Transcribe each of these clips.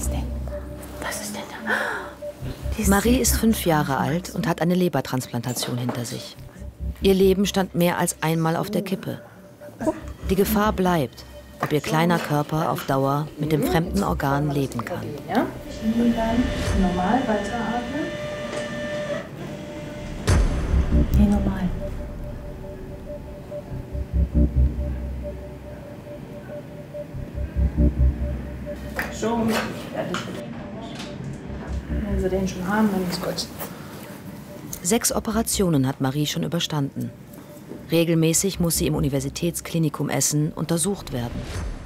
das denn? Was ist denn da? Marie ist 5 Jahre alt und hat eine Lebertransplantation hinter sich. Ihr Leben stand mehr als einmal auf der Kippe. Die Gefahr bleibt, ob ihr kleiner Körper auf Dauer mit dem fremden Organ leben kann. Ja? Und dann normal weiteratmen. Nee, normal. Schon. Wenn Sie den schon haben, dann ist gut. 6 Operationen hat Marie schon überstanden. Regelmäßig muss sie im Universitätsklinikum Essen untersucht werden.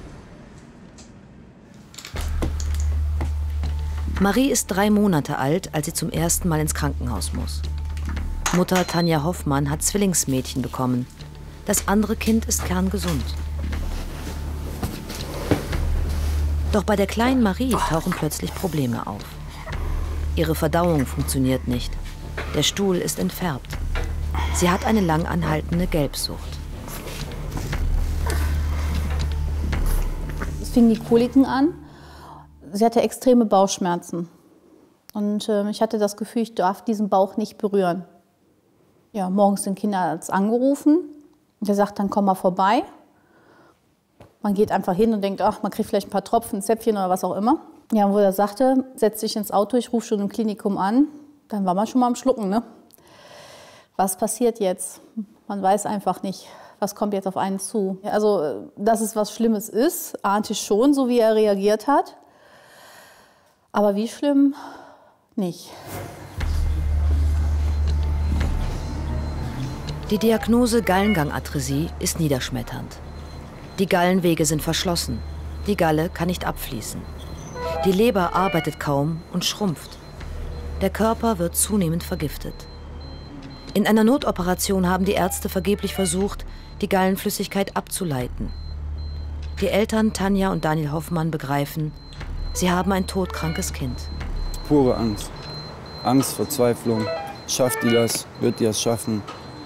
Marie ist 3 Monate alt, als sie zum ersten Mal ins Krankenhaus muss. Mutter Tanja Hoffmann hat Zwillingsmädchen bekommen. Das andere Kind ist kerngesund. Doch bei der kleinen Marie tauchen plötzlich Probleme auf. Ihre Verdauung funktioniert nicht. Der Stuhl ist entfärbt. Sie hat eine lang anhaltende Gelbsucht. Es fingen die Koliken an. Sie hatte extreme Bauchschmerzen. Und ich hatte das Gefühl, ich darf diesen Bauch nicht berühren. Ja, morgens den Kinderarzt angerufen. Der sagt, dann komm mal vorbei. Man geht einfach hin und denkt, ach, man kriegt vielleicht ein paar Tropfen, ein Zäpfchen oder was auch immer. Ja, und wo er sagte, setz dich ins Auto, ich rufe schon im Klinikum an. Dann war man schon mal am Schlucken, ne? Was passiert jetzt? Man weiß einfach nicht, was kommt jetzt auf einen zu. Also, dass es was Schlimmes ist, ahnte ich schon, so wie er reagiert hat. Aber wie schlimm? Nicht. Die Diagnose Gallengangatresie ist niederschmetternd. Die Gallenwege sind verschlossen. Die Galle kann nicht abfließen. Die Leber arbeitet kaum und schrumpft. Der Körper wird zunehmend vergiftet. In einer Notoperation haben die Ärzte vergeblich versucht, die Gallenflüssigkeit abzuleiten. Die Eltern Tanja und Daniel Hoffmann begreifen, sie haben ein todkrankes Kind. Pure Angst. Angst, Verzweiflung. Schafft die das? Wird die das schaffen?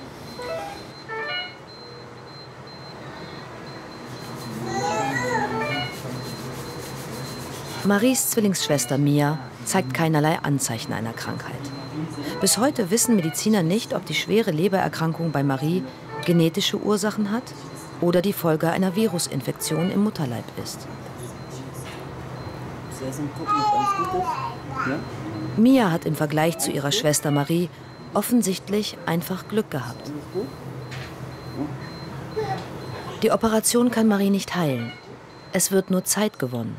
Maries Zwillingsschwester Mia zeigt keinerlei Anzeichen einer Krankheit. Bis heute wissen Mediziner nicht, ob die schwere Lebererkrankung bei Marie genetische Ursachen hat oder die Folge einer Virusinfektion im Mutterleib ist. Mia hat im Vergleich zu ihrer Schwester Marie offensichtlich einfach Glück gehabt. Die Operation kann Marie nicht heilen. Es wird nur Zeit gewonnen.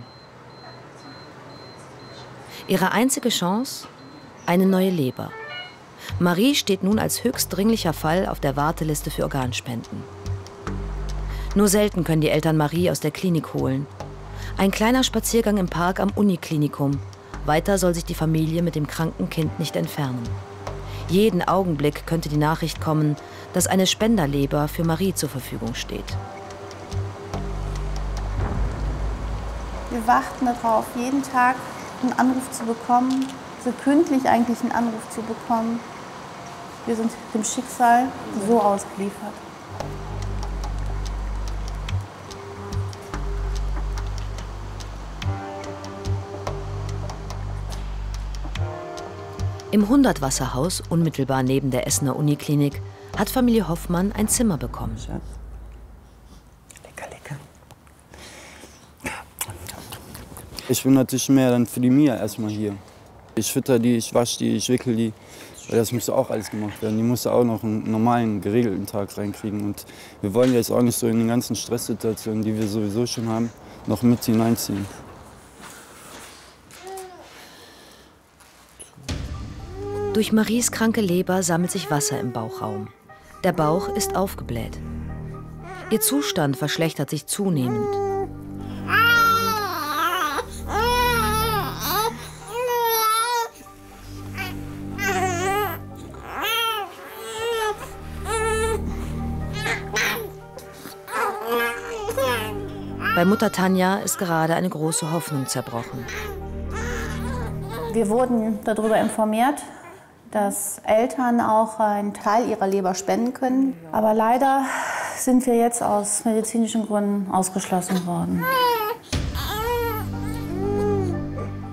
Ihre einzige Chance? Eine neue Leber. Marie steht nun als höchst dringlicher Fall auf der Warteliste für Organspenden. Nur selten können die Eltern Marie aus der Klinik holen. Ein kleiner Spaziergang im Park am Uniklinikum. Weiter soll sich die Familie mit dem kranken Kind nicht entfernen. Jeden Augenblick könnte die Nachricht kommen, dass eine Spenderleber für Marie zur Verfügung steht. Wir warten darauf, jeden Tag einen Anruf zu bekommen, sekündlich eigentlich einen Anruf zu bekommen. Wir sind dem Schicksal so ausgeliefert. Im 100-Wasserhaus, unmittelbar neben der Essener Uniklinik, hat Familie Hoffmann ein Zimmer bekommen. Lecker, lecker. Ich bin natürlich mehr dann für die Mia erstmal hier. Ich fütter die, ich wasche die, ich wickel die. Weil das musste auch alles gemacht werden. Die musste auch noch einen normalen, geregelten Tag reinkriegen. Und wir wollen jetzt auch nicht so in den ganzen Stresssituationen, die wir sowieso schon haben, noch mit hineinziehen. Durch Maries kranke Leber sammelt sich Wasser im Bauchraum. Der Bauch ist aufgebläht. Ihr Zustand verschlechtert sich zunehmend. Bei Mutter Tanja ist gerade eine große Hoffnung zerbrochen. Wir wurden darüber informiert, dass Eltern auch einen Teil ihrer Leber spenden können. Aber leider sind wir jetzt aus medizinischen Gründen ausgeschlossen worden.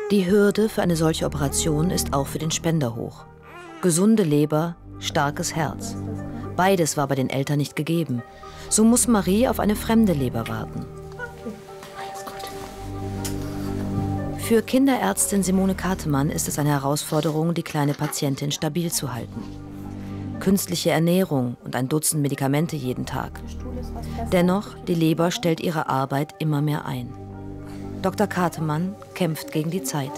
Die Hürde für eine solche Operation ist auch für den Spender hoch. Gesunde Leber, starkes Herz. Beides war bei den Eltern nicht gegeben. So muss Marie auf eine fremde Leber warten. Für Kinderärztin Simone Katemann ist es eine Herausforderung, die kleine Patientin stabil zu halten. Künstliche Ernährung und ein Dutzend Medikamente jeden Tag. Dennoch, die Leber stellt ihre Arbeit immer mehr ein. Dr. Katemann kämpft gegen die Zeit.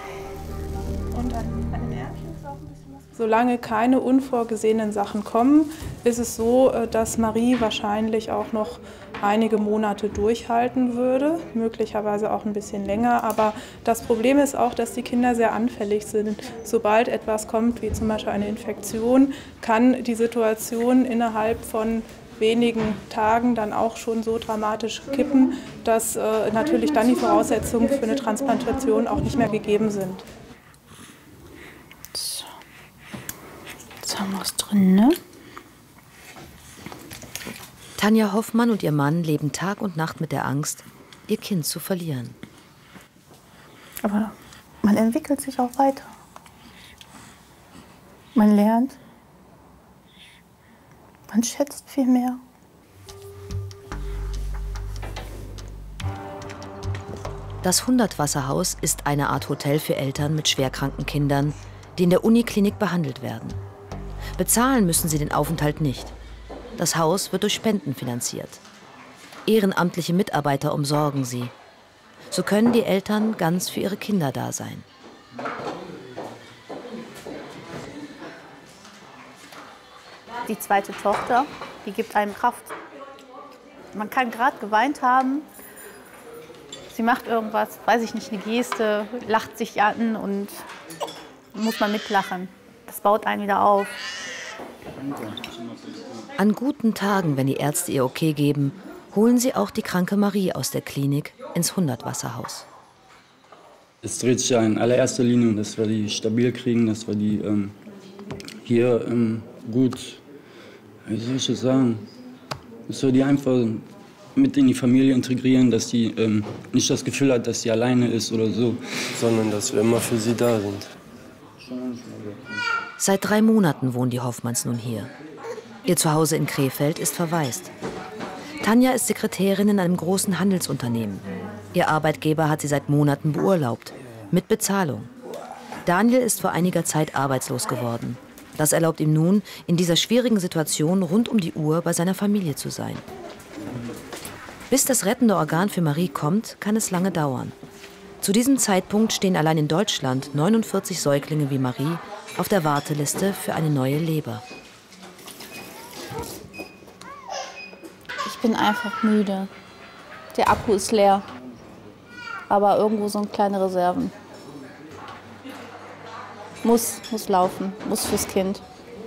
Solange keine unvorgesehenen Sachen kommen, ist es so, dass Marie wahrscheinlich auch noch einige Monate durchhalten würde, möglicherweise auch ein bisschen länger. Aber das Problem ist auch, dass die Kinder sehr anfällig sind. Sobald etwas kommt, wie zum Beispiel eine Infektion, kann die Situation innerhalb von wenigen Tagen dann auch schon so dramatisch kippen, dass natürlich dann die Voraussetzungen für eine Transplantation auch nicht mehr gegeben sind. Jetzt haben wir es drin, ne? Tanja Hoffmann und ihr Mann leben Tag und Nacht mit der Angst, ihr Kind zu verlieren. Aber man entwickelt sich auch weiter. Man lernt. Man schätzt viel mehr. Das 100-Wasserhaus ist eine Art Hotel für Eltern mit schwerkranken Kindern, die in der Uniklinik behandelt werden. Bezahlen müssen sie den Aufenthalt nicht. Das Haus wird durch Spenden finanziert. Ehrenamtliche Mitarbeiter umsorgen sie. So können die Eltern ganz für ihre Kinder da sein. Die zweite Tochter, die gibt einem Kraft. Man kann gerade geweint haben. Sie macht irgendwas, weiß ich nicht, eine Geste, lacht sich an und muss man mitlachen. Das baut einen wieder auf. An guten Tagen, wenn die Ärzte ihr Okay geben, holen sie auch die kranke Marie aus der Klinik ins 100-Wasserhaus. Es dreht sich ja in allererster Linie, dass wir die stabil kriegen, dass wir die hier gut, wie soll ich das sagen, dass wir die einfach mit in die Familie integrieren, dass die nicht das Gefühl hat, dass sie alleine ist oder so, sondern dass wir immer für sie da sind. Seit 3 Monaten wohnen die Hoffmanns nun hier. Ihr Zuhause in Krefeld ist verwaist. Tanja ist Sekretärin in einem großen Handelsunternehmen. Ihr Arbeitgeber hat sie seit Monaten beurlaubt, mit Bezahlung. Daniel ist vor einiger Zeit arbeitslos geworden. Das erlaubt ihm nun, in dieser schwierigen Situation rund um die Uhr bei seiner Familie zu sein. Bis das rettende Organ für Marie kommt, kann es lange dauern. Zu diesem Zeitpunkt stehen allein in Deutschland 49 Säuglinge wie Marie auf der Warteliste für eine neue Leber. Ich bin einfach müde. Der Akku ist leer. Aber irgendwo sind kleine Reserven. Muss laufen, muss fürs Kind.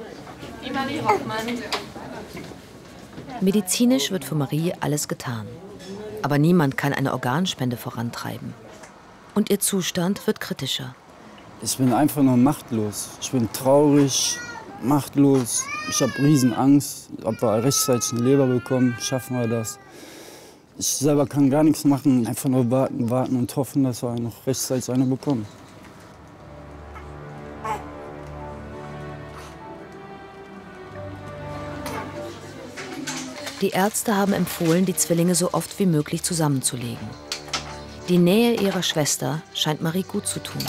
Medizinisch wird für Marie alles getan. Aber niemand kann eine Organspende vorantreiben. Und ihr Zustand wird kritischer. Ich bin einfach nur machtlos. Ich bin traurig, machtlos. Ich habe riesen Angst, ob wir rechtzeitig eine Leber bekommen, schaffen wir das. Ich selber kann gar nichts machen, einfach nur warten und hoffen, dass wir noch rechtzeitig eine bekommen. Die Ärzte haben empfohlen, die Zwillinge so oft wie möglich zusammenzulegen. Die Nähe ihrer Schwester scheint Marie gut zu tun.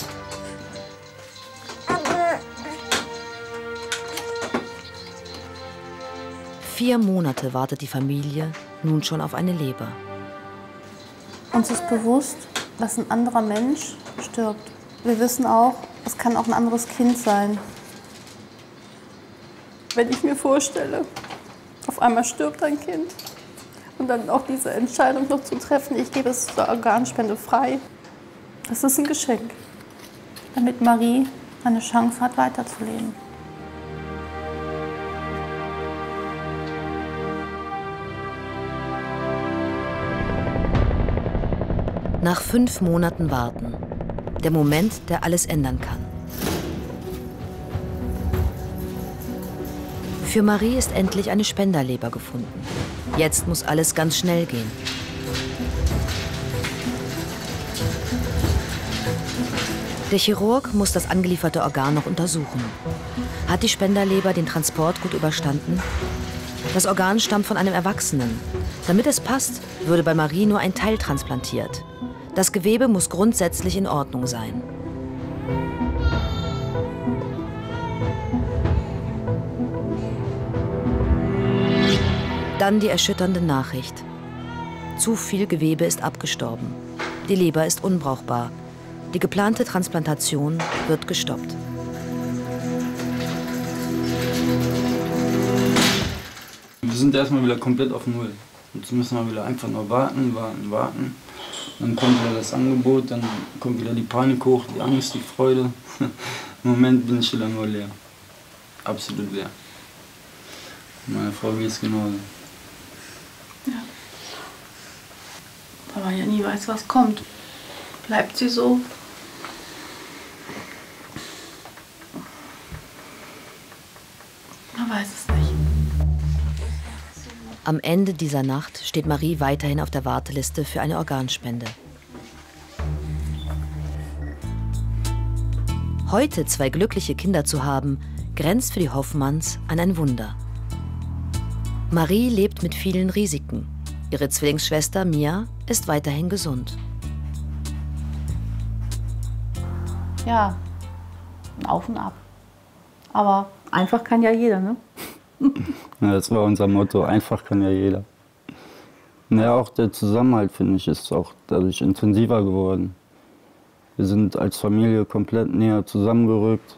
Vier Monate wartet die Familie nun schon auf eine Leber. Uns ist bewusst, dass ein anderer Mensch stirbt. Wir wissen auch, es kann auch ein anderes Kind sein. Wenn ich mir vorstelle, auf einmal stirbt ein Kind und dann auch diese Entscheidung noch zu treffen, ich gebe es zur Organspende frei, das ist ein Geschenk, damit Marie eine Chance hat, weiterzuleben. Nach 5 Monaten Warten. Der Moment, der alles ändern kann. Für Marie ist endlich eine Spenderleber gefunden. Jetzt muss alles ganz schnell gehen. Der Chirurg muss das angelieferte Organ noch untersuchen. Hat die Spenderleber den Transport gut überstanden? Das Organ stammt von einem Erwachsenen. Damit es passt, würde bei Marie nur ein Teil transplantiert. Das Gewebe muss grundsätzlich in Ordnung sein. Dann die erschütternde Nachricht. Zu viel Gewebe ist abgestorben. Die Leber ist unbrauchbar. Die geplante Transplantation wird gestoppt. Wir sind erstmal wieder komplett auf Null. Jetzt müssen wir wieder einfach nur warten. Dann kommt wieder das Angebot, dann kommt wieder die Panik hoch, die Angst, die Freude. Im Moment bin ich wieder nur leer. Absolut leer. Meine Frau geht es genauso. Ja. Weil man ja nie weiß, was kommt. Bleibt sie so? Man weiß es nicht. Am Ende dieser Nacht steht Marie weiterhin auf der Warteliste für eine Organspende. Heute 2 glückliche Kinder zu haben, grenzt für die Hoffmanns an ein Wunder. Marie lebt mit vielen Risiken. Ihre Zwillingsschwester Mia ist weiterhin gesund. Ja, ein Auf und Ab. Aber einfach kann ja jeder, ne? Ja, das war unser Motto, einfach kann ja jeder. Ja, auch der Zusammenhalt, finde ich, ist auch dadurch intensiver geworden. Wir sind als Familie komplett näher zusammengerückt.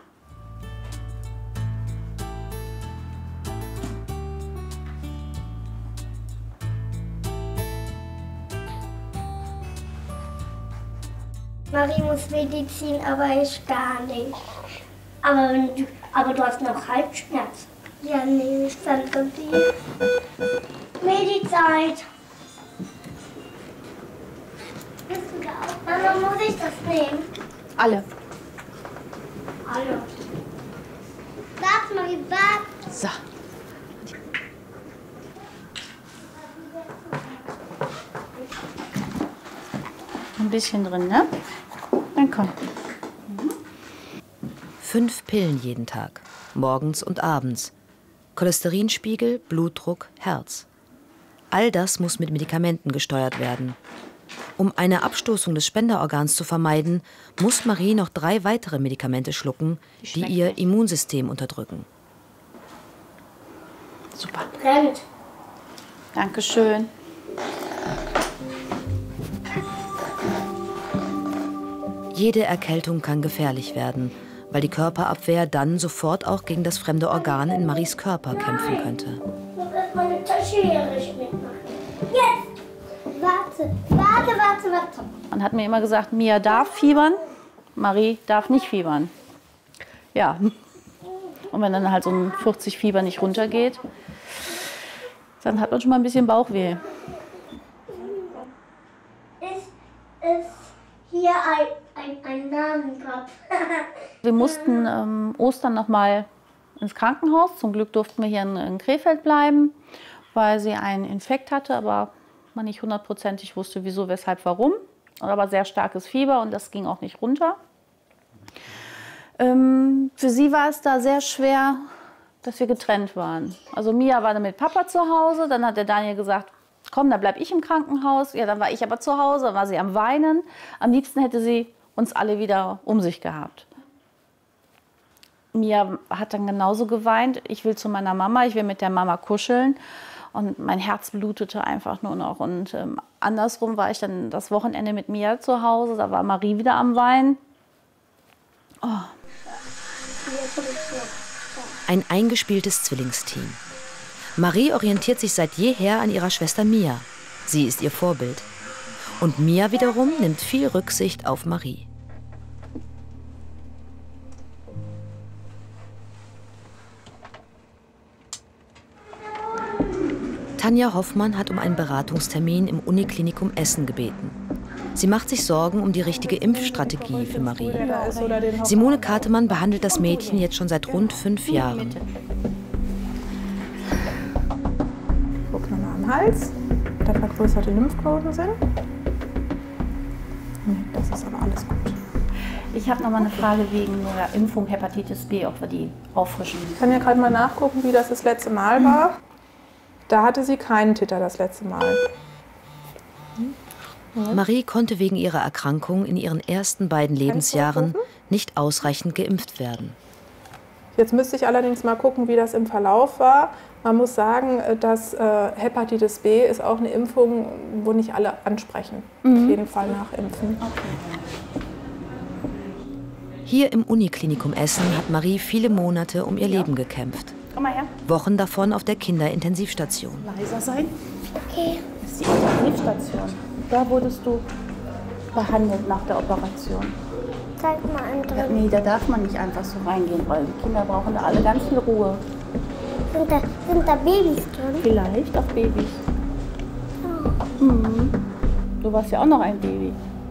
Marie muss Medizin, aber ich gar nicht. Aber du hast noch Halsschmerzen. Ja, nee, ich fand die Medizeit. Mama, muss ich das nehmen? Alle. Alle. Warte, Marie, warte. So. Ein bisschen drin, ne? Dann komm. 5 Pillen jeden Tag, morgens und abends. Cholesterinspiegel, Blutdruck, Herz. All das muss mit Medikamenten gesteuert werden. Um eine Abstoßung des Spenderorgans zu vermeiden, muss Marie noch 3 weitere Medikamente schlucken, die ihr Immunsystem unterdrücken. Super. Brennt. Dankeschön. Jede Erkältung kann gefährlich werden, weil die Körperabwehr dann sofort auch gegen das fremde Organ in Maries Körper kämpfen könnte. Ich muss erst meine Tasche hier nicht mitmachen. Jetzt! Warte. Man hat mir immer gesagt, Mia darf fiebern, Marie darf nicht fiebern. Ja. Und wenn dann halt so ein 40 Fieber nicht runtergeht, dann hat man schon mal ein bisschen Bauchweh. Ist hier ein Namen drauf. Wir mussten Ostern noch mal ins Krankenhaus. Zum Glück durften wir hier in Krefeld bleiben, weil sie einen Infekt hatte, aber man nicht 100%ig wusste, wieso, weshalb, warum. Aber sehr starkes Fieber und das ging auch nicht runter. Für sie war es da sehr schwer, dass wir getrennt waren. Also Mia war dann mit Papa zu Hause, dann hat der Daniel gesagt, komm, dann bleib ich im Krankenhaus. Ja, dann war ich aber zu Hause, dann war sie am Weinen. Am liebsten hätte sie uns alle wieder um sich gehabt. Mia hat dann genauso geweint, ich will zu meiner Mama, ich will mit der Mama kuscheln. Und mein Herz blutete einfach nur noch. Und andersrum war ich dann das Wochenende mit Mia zu Hause, da war Marie wieder am Weinen. Oh. Ein eingespieltes Zwillingsteam. Marie orientiert sich seit jeher an ihrer Schwester Mia. Sie ist ihr Vorbild. Und Mia wiederum nimmt viel Rücksicht auf Marie. Tanja Hoffmann hat um einen Beratungstermin im Uniklinikum Essen gebeten. Sie macht sich Sorgen um die richtige Impfstrategie für Marie. Simone Kartemann behandelt das Mädchen jetzt schon seit rund 5 Jahren. Guck nochmal am Hals, da vergrößerte Lymphknoten sind. Das ist aber alles gut. Ich habe noch mal eine Frage wegen der Impfung Hepatitis B, ob wir die auffrischen. Ich kann ja gerade mal nachgucken, wie das letzte Mal war. Da hatte sie keinen Titer das letzte Mal. Marie konnte wegen ihrer Erkrankung in ihren ersten beiden Lebensjahren nicht ausreichend geimpft werden. Jetzt müsste ich allerdings mal gucken, wie das im Verlauf war. Man muss sagen, dass Hepatitis B ist auch eine Impfung, wo nicht alle ansprechen. Auf jeden Fall nachimpfen. Hier im Uniklinikum Essen hat Marie viele Monate um ihr Leben gekämpft. Komm mal her. Wochen davon auf der Kinderintensivstation. Leiser sein. Okay. Das ist die Intensivstation. Da wurdest du behandelt nach der Operation. Zeig mal einen drin. Nee, da darf man nicht einfach so reingehen, weil die Kinder brauchen da alle ganz viel Ruhe. Sind da Babys drin? Vielleicht auch Babys. Mhm. Du warst ja auch noch ein Baby.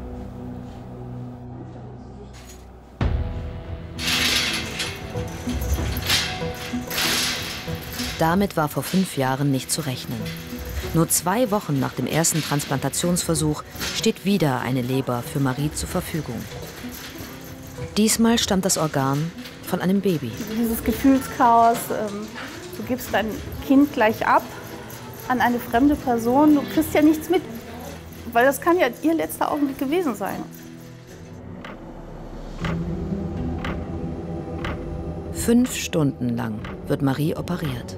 Damit war vor 5 Jahren nicht zu rechnen. Nur 2 Wochen nach dem ersten Transplantationsversuch steht wieder eine Leber für Marie zur Verfügung. Diesmal stammt das Organ von einem Baby. Dieses Gefühlschaos, du gibst dein Kind gleich ab an eine fremde Person, du kriegst ja nichts mit, weil das kann ja ihr letzter Augenblick gewesen sein. 5 Stunden lang wird Marie operiert.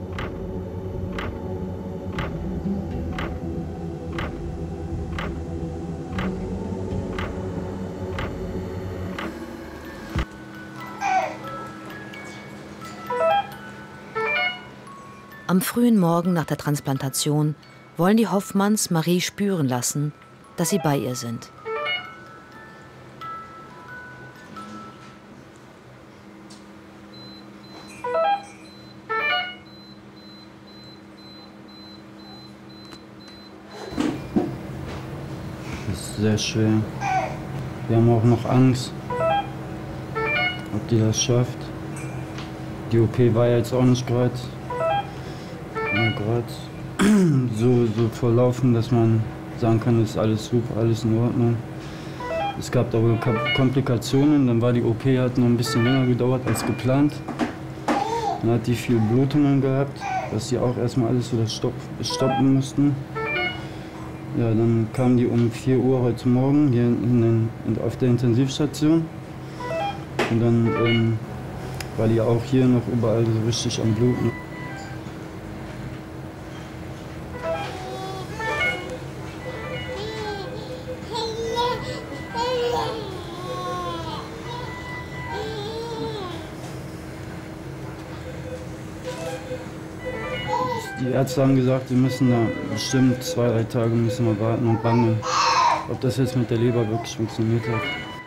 Am frühen Morgen nach der Transplantation wollen die Hoffmanns Marie spüren lassen, dass sie bei ihr sind. Das ist sehr schwer. Wir haben auch noch Angst, ob die das schafft. Die OP war jetzt auch nicht gerade so verlaufen, dass man sagen kann, es ist alles super, alles in Ordnung. Es gab aber Komplikationen, dann war die OP, hat noch ein bisschen länger gedauert als geplant. Dann hat die viel Blutungen gehabt, dass die auch erstmal alles wieder stoppen mussten. Ja, dann kamen die um 4 Uhr heute Morgen hier auf der Intensivstation. Und dann war die auch hier noch überall so richtig am Bluten. Die Ärzte haben gesagt, wir müssen da bestimmt 2, 3 Tage müssen wir warten und bangen, ob das jetzt mit der Leber wirklich funktioniert hat.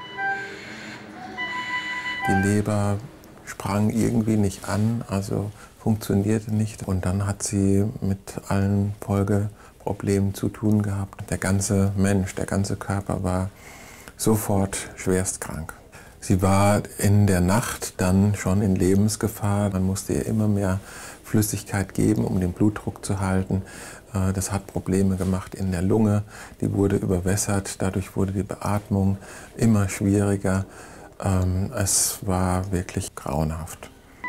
Die Leber sprang irgendwie nicht an, also funktionierte nicht. Und dann hat sie mit allen Folgeproblemen zu tun gehabt. Der ganze Mensch, der ganze Körper war sofort schwerst krank. Sie war in der Nacht dann schon in Lebensgefahr. Man musste ihr immer mehr Flüssigkeit geben, um den Blutdruck zu halten. Das hat Probleme gemacht in der Lunge. Die wurde überwässert. Dadurch wurde die Beatmung immer schwieriger. Es war wirklich grauenhaft.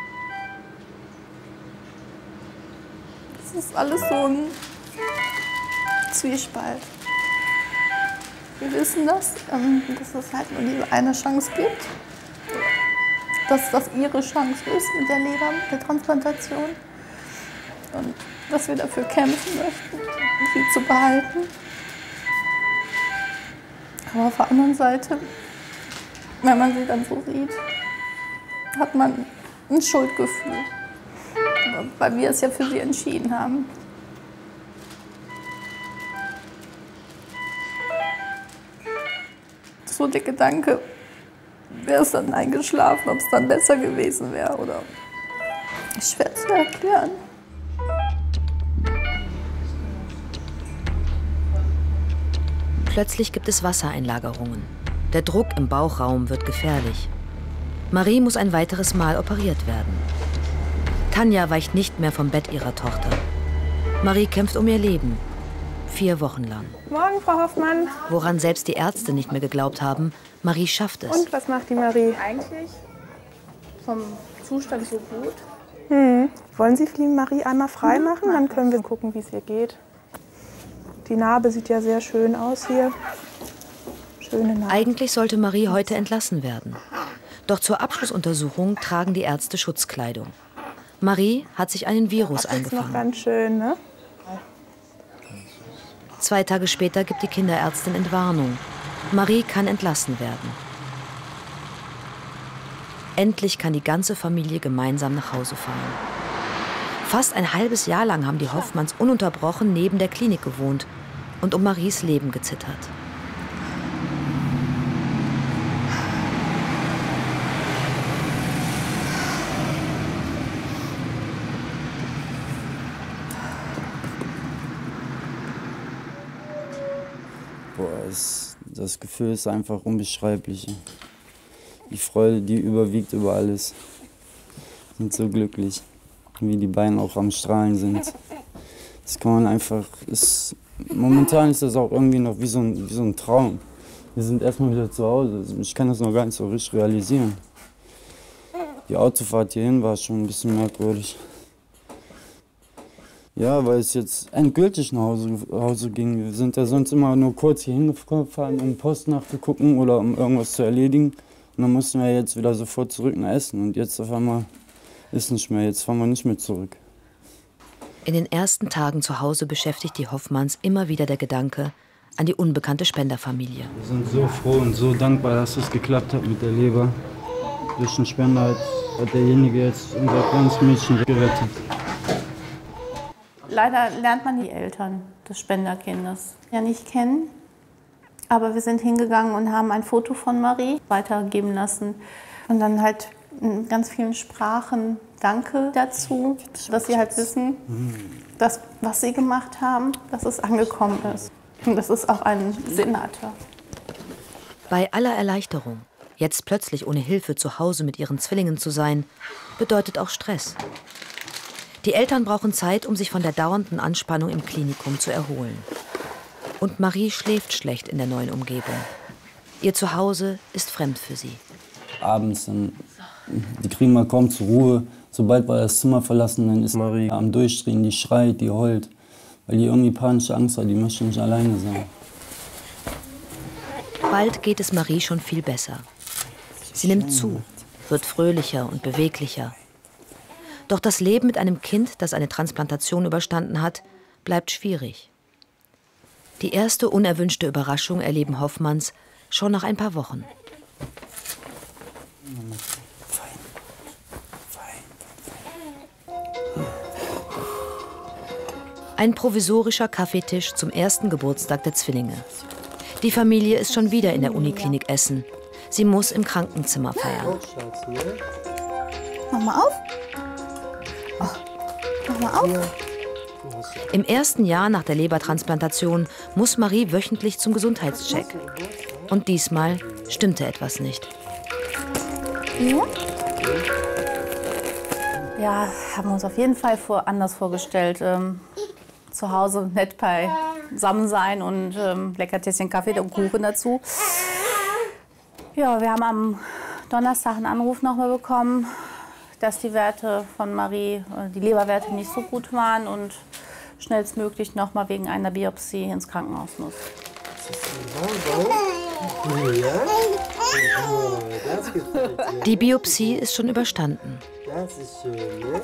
Es ist alles so ein Zwiespalt. Wir wissen dass es halt nur diese eine Chance gibt. Dass das ihre Chance ist mit der Leber, mit der Transplantation. Und dass wir dafür kämpfen möchten, sie zu behalten. Aber auf der anderen Seite, wenn man sie dann so sieht, hat man ein Schuldgefühl. Weil wir es ja für sie entschieden haben. So der Gedanke, wäre es dann eingeschlafen, ob es dann besser gewesen wäre oder schwer zu erklären. Plötzlich gibt es Wassereinlagerungen. Der Druck im Bauchraum wird gefährlich. Marie muss ein weiteres Mal operiert werden. Tanja weicht nicht mehr vom Bett ihrer Tochter. Marie kämpft um ihr Leben. 4 Wochen lang. Morgen, Frau Hoffmann. Woran selbst die Ärzte nicht mehr geglaubt haben, Marie schafft es. Und was macht die Marie? Eigentlich vom Zustand so gut. Wollen Sie die Marie einmal frei machen? Dann können wir gucken, wie es ihr geht. Die Narbe sieht ja sehr schön aus hier. Schöne Narbe. Eigentlich sollte Marie heute entlassen werden. Doch zur Abschlussuntersuchung tragen die Ärzte Schutzkleidung. Marie hat sich einen Virus Das ist noch eingefangen. ganz schön, ne? 2 Tage später gibt die Kinderärztin Entwarnung. Marie kann entlassen werden. Endlich kann die ganze Familie gemeinsam nach Hause fahren. Fast ein halbes Jahr lang haben die Hoffmanns ununterbrochen neben der Klinik gewohnt und um Maries Leben gezittert. Boah, das Gefühl ist einfach unbeschreiblich. Die Freude, die überwiegt über alles. Sind so glücklich, wie die Beine auch am Strahlen sind. Das kann man einfach. Momentan ist das auch irgendwie noch wie so ein Traum. Wir sind erstmal wieder zu Hause. Ich kann das noch gar nicht so richtig realisieren. Die Autofahrt hierhin war schon ein bisschen merkwürdig. Ja, weil es jetzt endgültig nach Hause ging. Wir sind ja sonst immer nur kurz hier hingefahren, um Post nachzugucken oder um irgendwas zu erledigen. Und dann mussten wir jetzt wieder sofort zurück nach Essen. Und jetzt auf einmal ist nicht mehr. Jetzt fahren wir nicht mehr zurück. In den ersten Tagen zu Hause beschäftigt die Hoffmanns immer wieder der Gedanke an die unbekannte Spenderfamilie. Wir sind so froh und so dankbar, dass es geklappt hat mit der Leber. Durch den Spender hat derjenige jetzt unser kleines Mädchen gerettet. Leider lernt man die Eltern des Spenderkindes ja nicht kennen. Aber wir sind hingegangen und haben ein Foto von Marie weitergeben lassen. Und dann halt in ganz vielen Sprachen Danke dazu, dass sie halt wissen, dass was sie gemacht haben, dass es angekommen ist. Und dass es auch einen Sinn hatte. Bei aller Erleichterung, jetzt plötzlich ohne Hilfe zu Hause mit ihren Zwillingen zu sein, bedeutet auch Stress. Die Eltern brauchen Zeit, um sich von der dauernden Anspannung im Klinikum zu erholen. Und Marie schläft schlecht in der neuen Umgebung. Ihr Zuhause ist fremd für sie. Abends, die kriegen wir kaum zur Ruhe. Sobald wir das Zimmer verlassen, dann ist Marie am Durchdrehen, die schreit, die heult. Weil die irgendwie panische Angst hat, die möchte nicht alleine sein. Bald geht es Marie schon viel besser. Sie nimmt zu, wird fröhlicher und beweglicher. Doch das Leben mit einem Kind, das eine Transplantation überstanden hat, bleibt schwierig. Die erste unerwünschte Überraschung erleben Hoffmanns schon nach ein paar Wochen. Ein provisorischer Kaffeetisch zum ersten Geburtstag der Zwillinge. Die Familie ist schon wieder in der Uniklinik Essen. Sie muss im Krankenzimmer feiern. Mach mal auf. Oh, mach mal auf. Im ersten Jahr nach der Lebertransplantation muss Marie wöchentlich zum Gesundheitscheck. Und diesmal stimmte etwas nicht. Ja? Ja, haben wir uns auf jeden Fall anders vorgestellt. Zu Hause nett beisammen sein und lecker Tässchen Kaffee und Kuchen dazu. Ja, wir haben am Donnerstag einen Anruf nochmal bekommen, dass die Werte von Marie, die Leberwerte nicht so gut waren und schnellstmöglich nochmal wegen einer Biopsie ins Krankenhaus muss. Die Biopsie ist schon überstanden. Das ist schön, ne?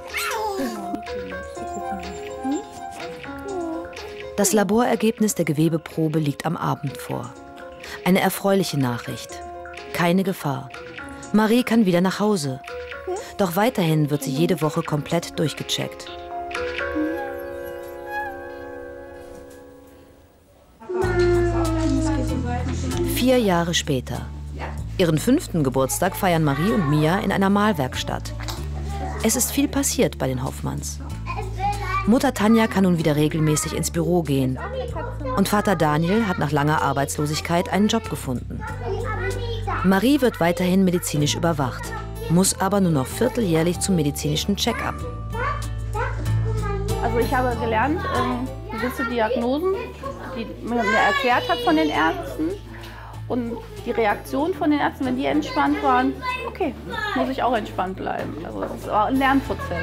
Das Laborergebnis der Gewebeprobe liegt am Abend vor. Eine erfreuliche Nachricht. Keine Gefahr. Marie kann wieder nach Hause. Doch weiterhin wird sie jede Woche komplett durchgecheckt. Vier Jahre später. Ihren 5. Geburtstag feiern Marie und Mia in einer Malwerkstatt. Es ist viel passiert bei den Hoffmanns. Mutter Tanja kann nun wieder regelmäßig ins Büro gehen. Und Vater Daniel hat nach langer Arbeitslosigkeit einen Job gefunden. Marie wird weiterhin medizinisch überwacht, muss aber nur noch vierteljährlich zum medizinischen Check-up. Also ich habe gelernt, gewisse Diagnosen, die mir erklärt hat von den Ärzten. Und die Reaktion von den Ärzten, wenn die entspannt waren, okay, muss ich auch entspannt bleiben. Also es war ein Lernprozess.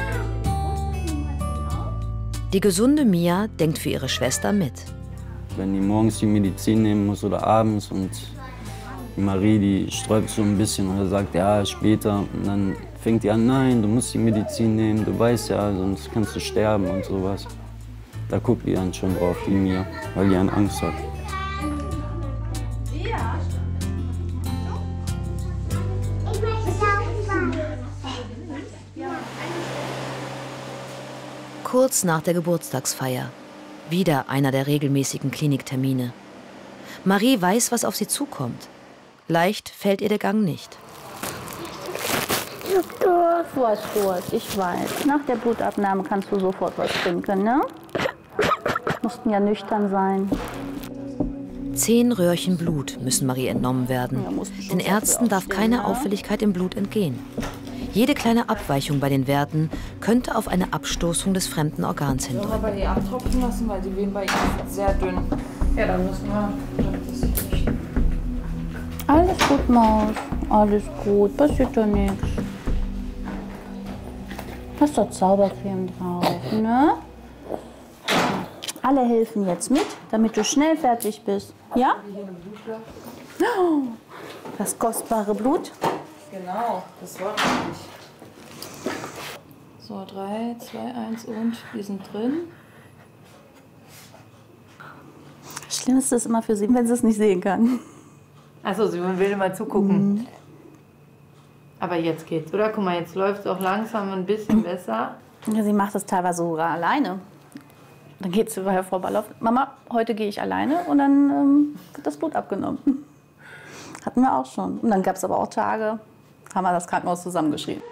Die gesunde Mia denkt für ihre Schwester mit. Wenn die morgens die Medizin nehmen muss oder abends und die Marie, die sträubt so ein bisschen oder sagt, ja, später. Und dann fängt die an, nein, du musst die Medizin nehmen, du weißt ja, sonst kannst du sterben und sowas. Da guckt die dann schon drauf, die Mia, weil die dann Angst hat. Kurz nach der Geburtstagsfeier. Wieder einer der regelmäßigen Kliniktermine. Marie weiß, was auf sie zukommt. Leicht fällt ihr der Gang nicht. Du hast Durst, ich weiß. Nach der Blutabnahme kannst du sofort was trinken, ne? Mussten ja nüchtern sein. 10 Röhrchen Blut müssen Marie entnommen werden. Den Ärzten darf keine Auffälligkeit im Blut entgehen. Jede kleine Abweichung bei den Werten könnte auf eine Abstoßung des fremden Organs hindeuten. Aber die abtropfen lassen, weil die Venen bei ihnen sind sehr dünn. Ja, dann müssen wir. Alles gut, Maus. Alles gut. Passiert doch nichts. Hast doch Zaubercreme drauf, ne? Alle helfen jetzt mit, damit du schnell fertig bist. Ja? Das kostbare Blut. Genau, das war richtig. So, 3, 2, 1 und wir sind drin. Das Schlimmste ist immer für sie, wenn sie es nicht sehen kann. Achso, sie will mal zugucken. Mhm. Aber jetzt geht's, oder? Guck mal, jetzt läuft es auch langsam ein bisschen besser. Ja, sie macht es teilweise sogar alleine. Dann geht sie bei Frau Balloff, Mama, heute gehe ich alleine und dann wird das Blut abgenommen. Hatten wir auch schon. Und dann gab es aber auch Tage, haben wir das Krankenhaus zusammengeschrieben.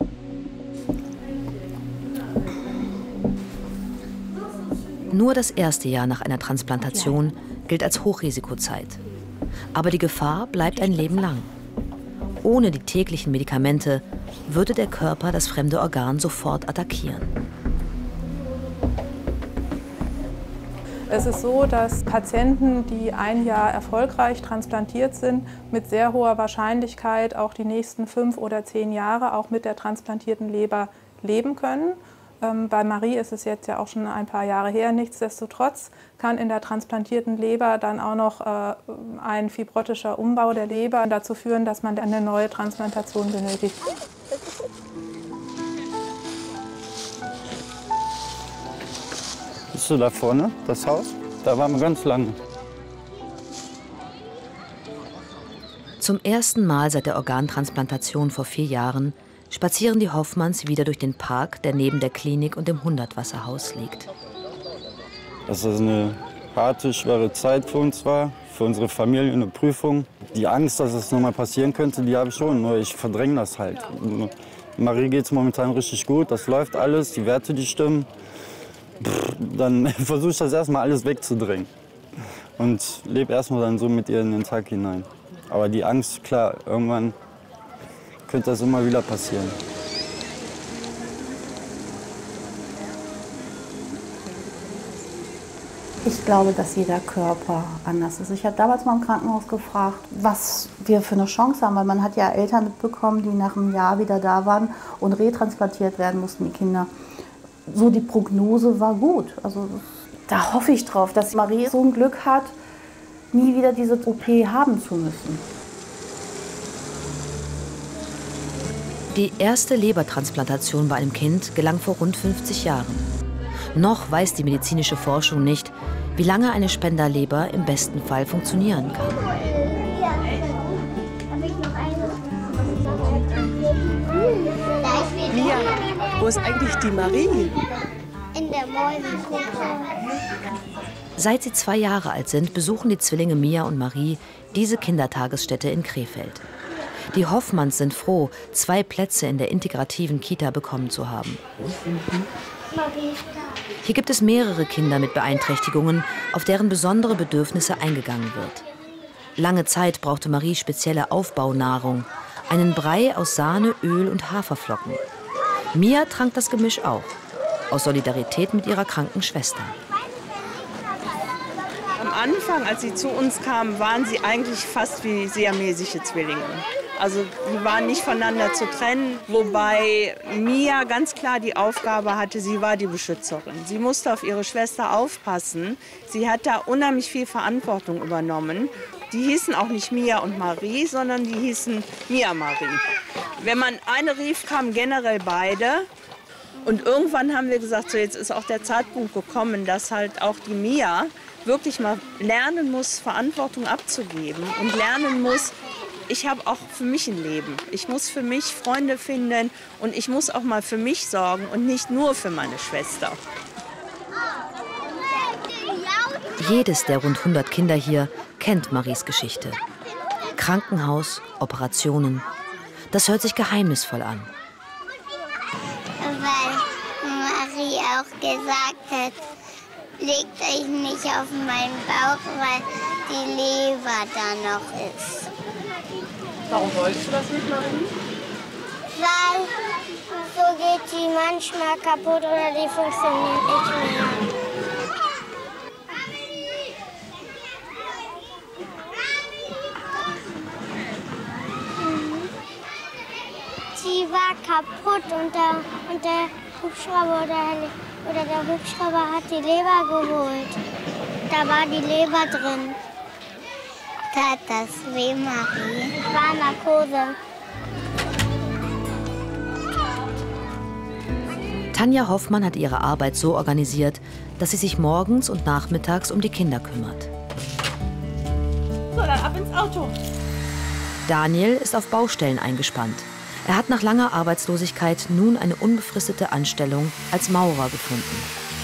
Nur das erste Jahr nach einer Transplantation gilt als Hochrisikozeit. Aber die Gefahr bleibt ein Leben lang. Ohne die täglichen Medikamente würde der Körper das fremde Organ sofort attackieren. Es ist so, dass Patienten, die ein Jahr erfolgreich transplantiert sind, mit sehr hoher Wahrscheinlichkeit auch die nächsten 5 oder 10 Jahre auch mit der transplantierten Leber leben können. Bei Marie ist es jetzt ja auch schon ein paar Jahre her. Nichtsdestotrotz kann in der transplantierten Leber dann auch noch ein fibrotischer Umbau der Leber dazu führen, dass man eine neue Transplantation benötigt. Bist du da vorne, das Haus? Da waren wir ganz lange. Zum ersten Mal seit der Organtransplantation vor 4 Jahren spazieren die Hoffmanns wieder durch den Park, der neben der Klinik und dem Hundertwasserhaus liegt. Dass das eine harte, schwere Zeit für uns war, für unsere Familie eine Prüfung. Die Angst, dass es nochmal passieren könnte, die habe ich schon, nur ich verdränge das halt. Marie geht es momentan richtig gut, das läuft alles, die Werte, die stimmen. Dann versuche ich das erstmal alles wegzudrängen und lebe erstmal dann so mit ihr in den Tag hinein. Aber die Angst, klar, irgendwann könnte das immer wieder passieren. Ich glaube, dass jeder Körper anders ist. Ich habe damals mal im Krankenhaus gefragt, was wir für eine Chance haben, weil man hat ja Eltern mitbekommen, die nach einem Jahr wieder da waren und retransplantiert werden mussten, die Kinder. So, die Prognose war gut. Also da hoffe ich drauf, dass Marie so ein Glück hat, nie wieder diese OP haben zu müssen. Die erste Lebertransplantation bei einem Kind gelang vor rund 50 Jahren. Noch weiß die medizinische Forschung nicht, wie lange eine Spenderleber im besten Fall funktionieren kann. Mia, wo ist eigentlich die Marie? In der Mäusepuppe. Seit sie 2 Jahre alt sind, besuchen die Zwillinge Mia und Marie diese Kindertagesstätte in Krefeld. Die Hoffmanns sind froh, 2 Plätze in der integrativen Kita bekommen zu haben. Hier gibt es mehrere Kinder mit Beeinträchtigungen, auf deren besondere Bedürfnisse eingegangen wird. Lange Zeit brauchte Marie spezielle Aufbaunahrung, einen Brei aus Sahne, Öl und Haferflocken. Mia trank das Gemisch auch, aus Solidarität mit ihrer kranken Schwester. Anfang, als sie zu uns kamen, waren sie eigentlich fast wie siamesische Zwillinge. Also die waren nicht voneinander zu trennen, wobei Mia ganz klar die Aufgabe hatte, sie war die Beschützerin. Sie musste auf ihre Schwester aufpassen. Sie hat da unheimlich viel Verantwortung übernommen. Die hießen auch nicht Mia und Marie, sondern die hießen Mia Marie. Wenn man eine rief, kamen generell beide. Und irgendwann haben wir gesagt, so jetzt ist auch der Zeitpunkt gekommen, dass halt auch die Mia wirklich mal lernen muss, Verantwortung abzugeben und lernen muss, ich habe auch für mich ein Leben. Ich muss für mich Freunde finden und ich muss auch mal für mich sorgen und nicht nur für meine Schwester. Jedes der rund 100 Kinder hier kennt Maries Geschichte. Krankenhaus, Operationen. Das hört sich geheimnisvoll an. Weil Marie auch gesagt hat, legt euch nicht auf meinen Bauch, weil die Leber da noch ist. Warum wolltest du das nicht, Marie? Weil so geht sie manchmal kaputt oder die funktioniert nicht mehr. Sie war kaputt und der Hubschrauber oder der Hubschrauber hat die Leber geholt. Da war die Leber drin. Tat das weh, Marie? War Narkose. Tanja Hoffmann hat ihre Arbeit so organisiert, dass sie sich morgens und nachmittags um die Kinder kümmert. So, dann ab ins Auto. Daniel ist auf Baustellen eingespannt. Er hat nach langer Arbeitslosigkeit nun eine unbefristete Anstellung als Maurer gefunden.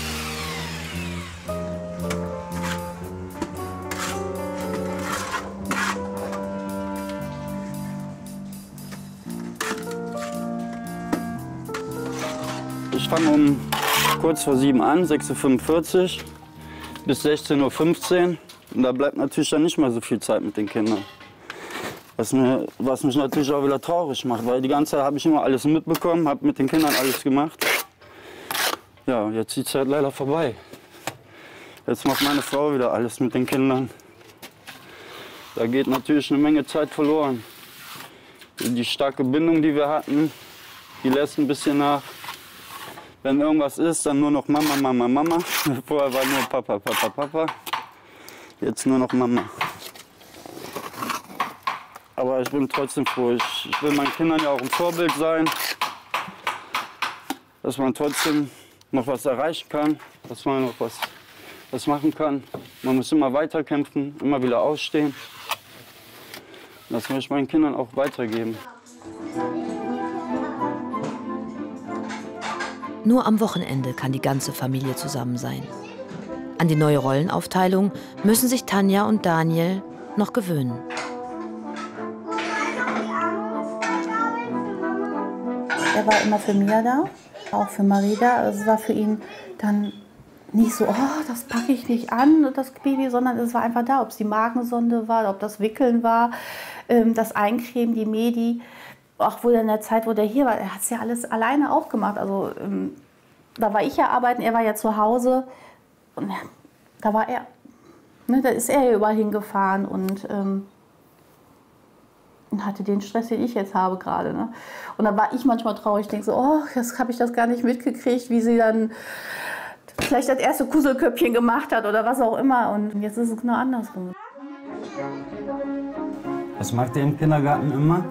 Ich fange um kurz vor 7 an, 6:45 Uhr bis 16:15 Uhr. Und da bleibt natürlich dann nicht mehr so viel Zeit mit den Kindern. Was mich natürlich auch wieder traurig macht, weil die ganze Zeit habe ich immer alles mitbekommen, habe mit den Kindern alles gemacht. Ja, jetzt ist die Zeit leider vorbei. Jetzt macht meine Frau wieder alles mit den Kindern. Da geht natürlich eine Menge Zeit verloren. Die starke Bindung, die wir hatten, die lässt ein bisschen nach. Wenn irgendwas ist, dann nur noch Mama, Mama, Mama. Vorher war nur Papa, Papa, Papa. Jetzt nur noch Mama. Aber ich bin trotzdem froh. Ich will meinen Kindern ja auch ein Vorbild sein. Dass man trotzdem noch was erreichen kann. Dass man noch was machen kann. Man muss immer weiterkämpfen, immer wieder aufstehen. Das möchte ich meinen Kindern auch weitergeben. Nur am Wochenende kann die ganze Familie zusammen sein. An die neue Rollenaufteilung müssen sich Tanja und Daniel noch gewöhnen. Er war immer für Mia da, auch für Marie da. Also es war für ihn dann nicht so, oh, das packe ich nicht an, das Baby, sondern es war einfach da. Ob es die Magensonde war, ob das Wickeln war, das Eincremen, die Medi. Auch wohl in der Zeit, wo der hier war, er hat es ja alles alleine auch gemacht. Also da war ich ja arbeiten, er war ja zu Hause. Und da war er. Ne, da ist er ja überall hingefahren und hatte den Stress, den ich jetzt habe gerade. Ne? Und da war ich manchmal traurig, denke so, oh, jetzt habe ich das gar nicht mitgekriegt, wie sie dann vielleicht das erste Kuselköpfchen gemacht hat oder was auch immer. Und jetzt ist es genau andersrum. Was macht ihr im Kindergarten immer?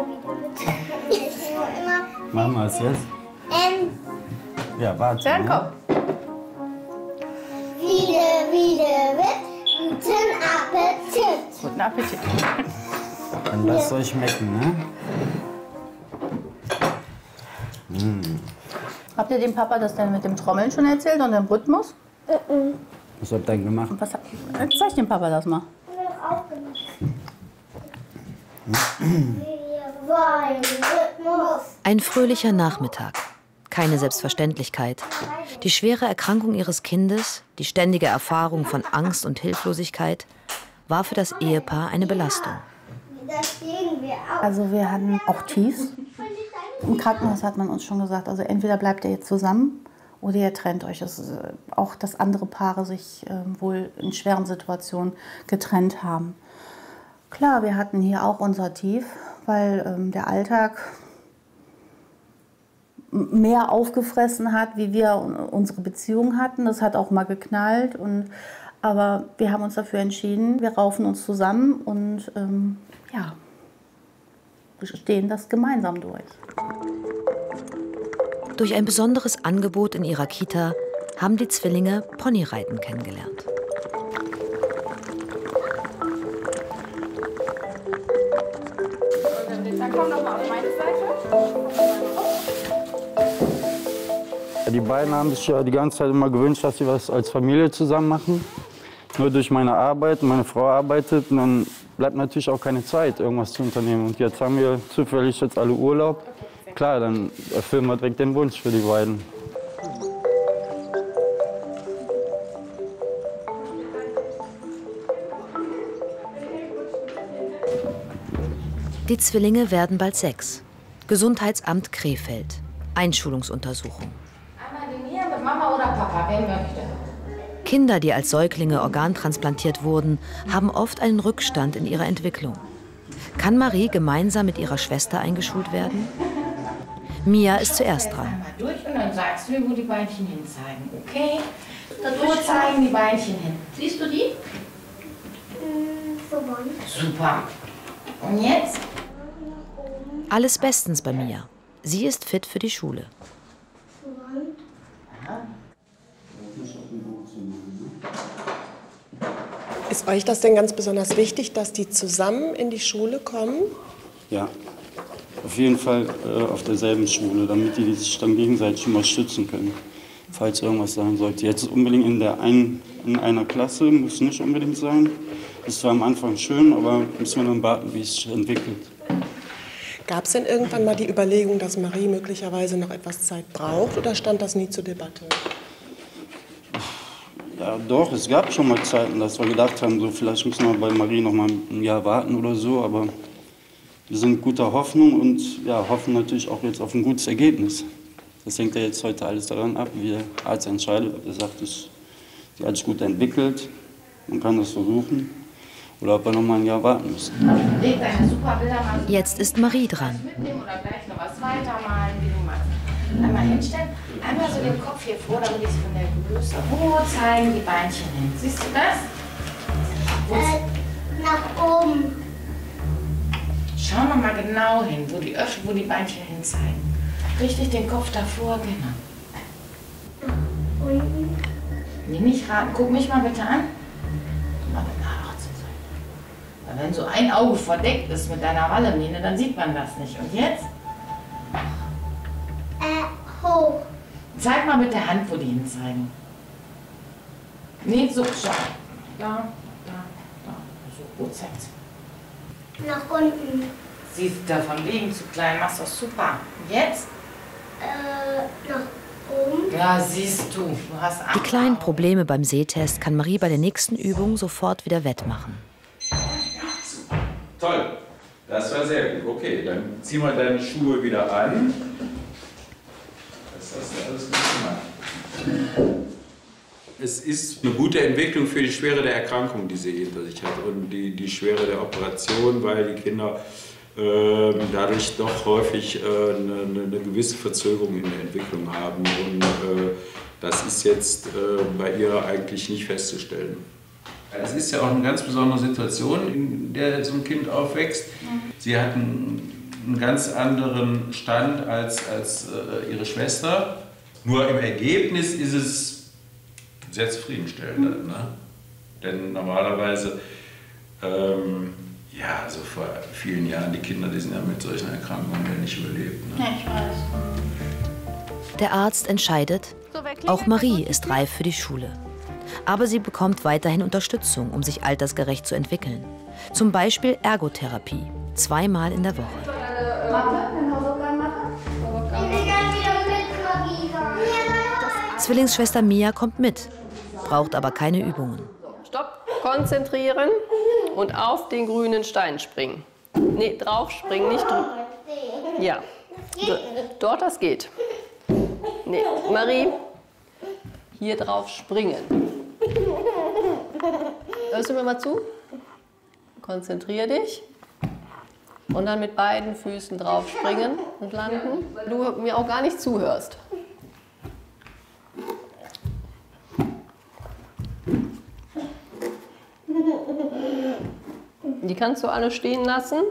Machen wir es jetzt? Ja, warte. Dann komm. Wieder, guten Appetit. Guten Appetit. Dann lasst euch schmecken, ne? Habt ihr dem Papa das denn mit dem Trommeln schon erzählt und dem Rhythmus? Was habt ihr denn gemacht? Zeig dem Papa das mal. Ein fröhlicher Nachmittag. Keine Selbstverständlichkeit. Die schwere Erkrankung ihres Kindes, die ständige Erfahrung von Angst und Hilflosigkeit, war für das Ehepaar eine Belastung. Also wir hatten auch Tiefs. Im Krankenhaus hat man uns schon gesagt, also entweder bleibt er jetzt zusammen oder ihr trennt euch. Auch, dass andere Paare sich wohl in schweren Situationen getrennt haben. Klar, wir hatten hier auch unser Tief, weil der Alltag mehr aufgefressen hat, wie wir unsere Beziehung hatten. Das hat auch mal geknallt. Aber wir haben uns dafür entschieden, wir raufen uns zusammen und ja, wir stehen das gemeinsam durch. Durch ein besonderes Angebot in ihrer Kita haben die Zwillinge Ponyreiten kennengelernt. Dann komm noch mal auf meine Seite. Die beiden haben sich ja die ganze Zeit immer gewünscht, dass sie was als Familie zusammen machen. Nur durch meine Arbeit, meine Frau arbeitet, und dann bleibt natürlich auch keine Zeit, irgendwas zu unternehmen. Und jetzt haben wir zufällig jetzt alle Urlaub. Klar, dann erfüllen wir direkt den Wunsch für die beiden. Die Zwillinge werden bald 6. Gesundheitsamt Krefeld. Einschulungsuntersuchung. Einmal die Mia mit Mama oder Papa, wer möchte. Kinder, die als Säuglinge organtransplantiert wurden, haben oft einen Rückstand in ihrer Entwicklung. Kann Marie gemeinsam mit ihrer Schwester eingeschult werden? Mia ist zuerst dran. Einmal durch und dann sagst du mir, wo die Beinchen hin zeigen, okay? Wo zeigen die Beinchen hin? Siehst du die? Super. Und jetzt? Alles bestens bei Mia. Sie ist fit für die Schule. Ist euch das denn ganz besonders wichtig, dass die zusammen in die Schule kommen? Ja, auf jeden Fall auf derselben Schule, damit die sich dann gegenseitig unterstützen können, falls irgendwas sein sollte. Jetzt unbedingt in einer Klasse, muss nicht unbedingt sein. Das war am Anfang schön, aber müssen wir dann warten, wie es sich entwickelt. Gab es denn irgendwann mal die Überlegung, dass Marie möglicherweise noch etwas Zeit braucht, oder stand das nie zur Debatte? Ja, doch, es gab schon mal Zeiten, dass wir gedacht haben, so vielleicht müssen wir bei Marie noch mal ein Jahr warten oder so, aber wir sind guter Hoffnung und ja, hoffen natürlich auch jetzt auf ein gutes Ergebnis. Das hängt ja jetzt heute alles daran ab, wie der Arzt entscheidet, ob er sagt, sie hat sich gut entwickelt, man kann das versuchen, oder ob wir noch mal ein Jahr warten müssen. Jetzt ist Marie dran. Mitnehmen oder gleich noch was weitermalen, wie du magst. Einmal hinstellen, einmal so den Kopf hier vor, damit ich es von der Größe. Wo zeigen die Beinchen hin? Siehst du das? Nach oben. Schau noch mal genau hin, wo die Beinchen hin zeigen. Richtig den Kopf davor, genau. Unten. Nee, nicht raten. Guck mich mal bitte an. Mal mit nach zur Seite. Weil wenn so ein Auge verdeckt ist mit deiner Wallemine, dann sieht man das nicht. Und jetzt? Hoch. Zeig mal mit der Hand, wo die hin zeigen. Nee, so, schau. Da. So, wo zeigt's? Nach unten. Siehst du, von wegen zu klein, machst du super. Und jetzt? Nach oben. Ja, siehst du, du hast Die kleinen Probleme beim Sehtest kann Marie bei der nächsten Übung sofort wieder wettmachen. Ja, super. Toll. Das war sehr gut. Okay, dann zieh mal deine Schuhe wieder an. Das hast du alles gut gemacht. Es ist eine gute Entwicklung für die Schwere der Erkrankung, die sie hinter sich hat, und die Schwere der Operation, weil die Kinder dadurch doch häufig eine gewisse Verzögerung in der Entwicklung haben. Und das ist jetzt bei ihr eigentlich nicht festzustellen. Es ist ja auch eine ganz besondere Situation, in der so ein Kind aufwächst. Sie hat einen ganz anderen Stand als ihre Schwester. Nur im Ergebnis ist es sehr zufriedenstellend. Ne? Denn normalerweise, ja, so vor vielen Jahren, die Kinder, die sind ja mit solchen Erkrankungen ja nicht überlebt. Ne? Ja, ich weiß. Der Arzt entscheidet, auch Marie ist reif für die Schule. Aber sie bekommt weiterhin Unterstützung, um sich altersgerecht zu entwickeln. Zum Beispiel Ergotherapie, 2-mal in der Woche. Zwillingsschwester Mia kommt mit, braucht aber keine Übungen. Stopp, konzentrieren und auf den grünen Stein springen. Nee, drauf springen, nicht drüber. Ja, dort, das geht. Nee, Marie, hier drauf springen. Hörst du mir mal zu? Konzentrier dich. Und dann mit beiden Füßen drauf springen und landen. Du mir auch gar nicht zuhörst. Die kannst du alle stehen lassen.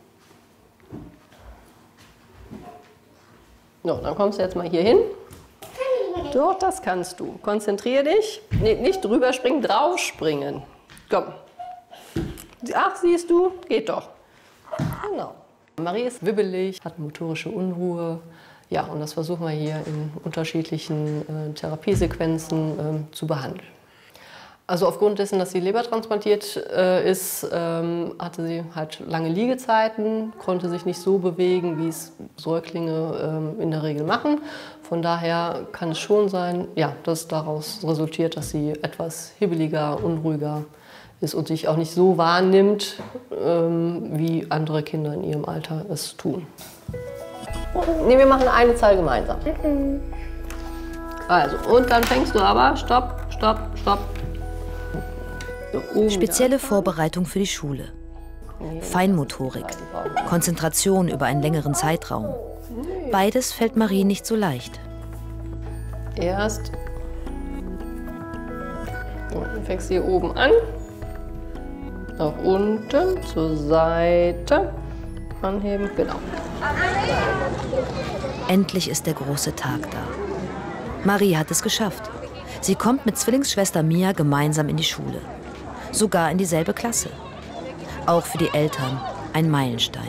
So, dann kommst du jetzt mal hier hin. Doch, das kannst du. Konzentrier dich. Nee, nicht drüber springen, drauf springen. Komm. Ach, siehst du? Geht doch. Genau. Marie ist wibbelig, hat motorische Unruhe. Ja, und das versuchen wir hier in unterschiedlichen Therapiesequenzen zu behandeln. Also aufgrund dessen, dass sie Leber transplantiert ist, hatte sie halt lange Liegezeiten, konnte sich nicht so bewegen, wie es Säuglinge in der Regel machen. Von daher kann es schon sein, ja, dass daraus resultiert, dass sie etwas hibbeliger, unruhiger ist und sich auch nicht so wahrnimmt, wie andere Kinder in ihrem Alter es tun. Nee, wir machen eine Zahl gemeinsam. Also, und dann fängst du aber, stopp, stopp, stopp. So, Spezielle Vorbereitung für die Schule. Feinmotorik, Konzentration über einen längeren Zeitraum. Beides fällt Marie nicht so leicht. Erst und fängst hier oben an, nach unten, zur Seite, anheben, genau. Endlich ist der große Tag da. Marie hat es geschafft. Sie kommt mit Zwillingsschwester Mia gemeinsam in die Schule. Sogar in dieselbe Klasse. Auch für die Eltern ein Meilenstein.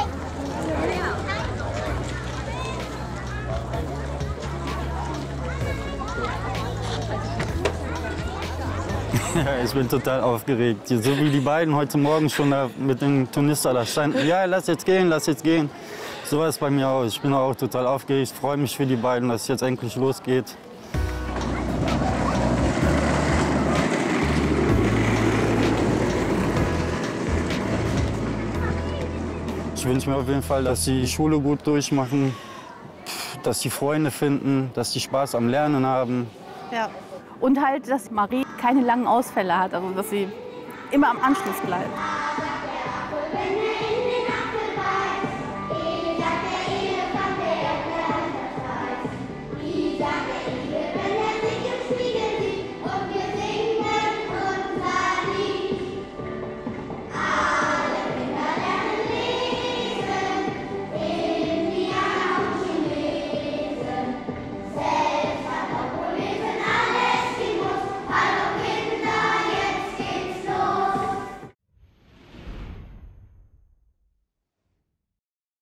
Ja, ich bin total aufgeregt. So wie die beiden heute Morgen schon da mit dem Turnister da standen. Ja, lass jetzt gehen, lass jetzt gehen. So ist es bei mir auch. Ich bin auch total aufgeregt. Ich freue mich für die beiden, dass es jetzt endlich losgeht. Ich wünsche mir auf jeden Fall, dass sie die Schule gut durchmachen, dass sie Freunde finden, dass sie Spaß am Lernen haben. Ja. Und halt, dass Marie keine langen Ausfälle hat, also dass sie immer am Anschluss bleibt.